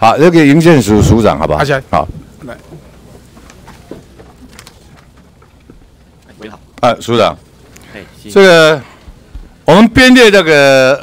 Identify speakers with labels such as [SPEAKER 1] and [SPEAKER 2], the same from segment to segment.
[SPEAKER 1] 好，那个营建署署长，好不好？好。来。喂，好。啊，署长。这个我们编列这个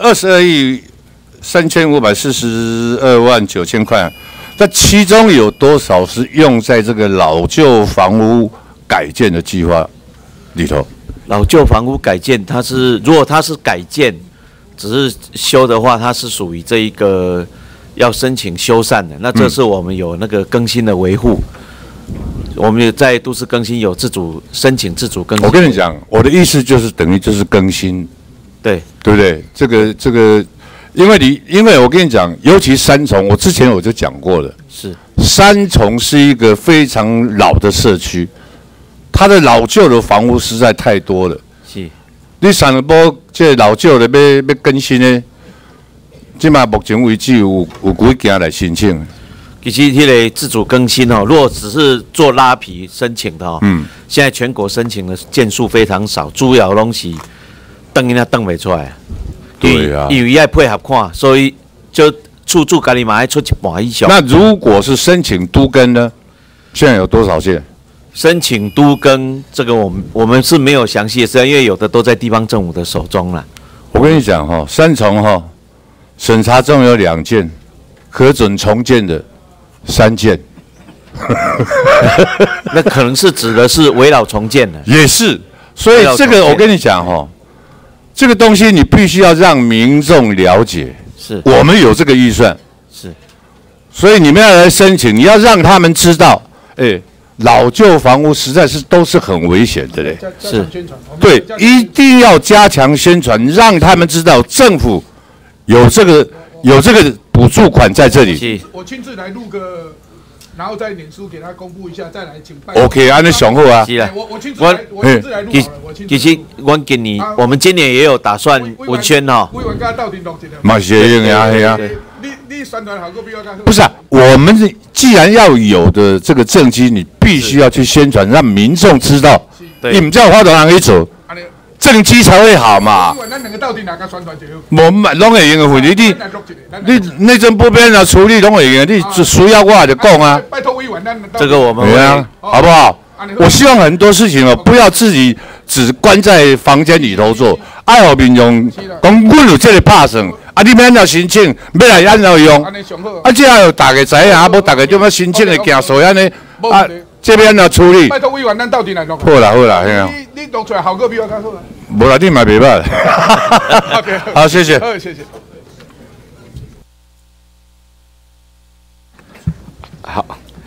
[SPEAKER 1] 22亿3542万9千块，那其中有多少是用在这个老旧房屋改建的计划里头？
[SPEAKER 2] 老旧房屋改建，如果它是改建，只是修的话，它是属于这一个要申请修缮的。那这是我们有那个更新的维护，我们在都市更新有申请自主更新。
[SPEAKER 1] 我跟你讲，我的意思就是等于就是更新，
[SPEAKER 2] 对
[SPEAKER 1] 不对？这个，因为我跟你讲，尤其三重，我之前我就讲过了，
[SPEAKER 2] 是
[SPEAKER 1] 三重是一个非常老的社区。它的老旧的房屋实在太多了，
[SPEAKER 2] 是。
[SPEAKER 1] 你想一波这老旧的要更新呢，即嘛目前为止有几件来申请。
[SPEAKER 2] 其实迄个自主更新哦，如果只是做拉皮申请的哦，现在全国申请的件数非常少，主要拢是登应该登不出来。
[SPEAKER 1] 对啊，
[SPEAKER 2] 因为要配合看，所以就处家己嘛要出一半以上。
[SPEAKER 1] 那如果是申请都更呢？现在有多少件？
[SPEAKER 2] 申请都更这个我们是没有详细的资料，因为有的都在地方政府的手中了。
[SPEAKER 1] 我跟你讲哈，三重哈审查中有2件，核准重建的3件。
[SPEAKER 2] 那可能是指的是围绕重建的。
[SPEAKER 1] 也是，所以这个我跟你讲哈，这个东西你必须要让民众了解，
[SPEAKER 2] 是
[SPEAKER 1] 我们有这个预算，
[SPEAKER 2] 是，
[SPEAKER 1] 所以你们要来申请，你要让他们知道，老旧房屋实在是都是很危险的嘞，
[SPEAKER 2] 是，
[SPEAKER 1] 对，一定要加强宣传，让他们知道政府有这个补助款在这里。
[SPEAKER 3] 我亲自来录个，然后再脸书给他公布一下，再来请办。
[SPEAKER 1] OK， 安尼上好啊。
[SPEAKER 2] 是啦，
[SPEAKER 3] 我亲自来录好了，
[SPEAKER 2] 其实我们今年也有打算文宣哈。
[SPEAKER 3] 委员甲斗阵录一个。
[SPEAKER 1] 嘛是用呀，系啊。
[SPEAKER 3] 你宣传效果比我较好。
[SPEAKER 1] 不是啊，我们既然要有的这个政绩，你必须要去宣传，让民众知道。你唔叫花多人去做，政绩才会好嘛。
[SPEAKER 3] 咱两个到底哪个宣传最好？
[SPEAKER 1] 我们拢会用的，你内政部边啊处理拢会用，你需要我就讲啊。
[SPEAKER 3] 拜托委员，
[SPEAKER 2] 这个我们
[SPEAKER 1] 会啊，好不好？我希望很多事情哦，不要自己只关在房间里头做，爱互民众讲，阮有这个拍算，啊，你免要申请，要来安怎用？啊，这样大家知影，啊，无大家就要申请的行数安尼，啊，这边要处理。
[SPEAKER 3] 拜托委员，咱到底来录。
[SPEAKER 1] 好啦好啦，嘿啊。
[SPEAKER 3] 你录出来效果比我较好啊。
[SPEAKER 1] 无啦，你嘛袂歹。好，谢谢。
[SPEAKER 3] 好，谢谢。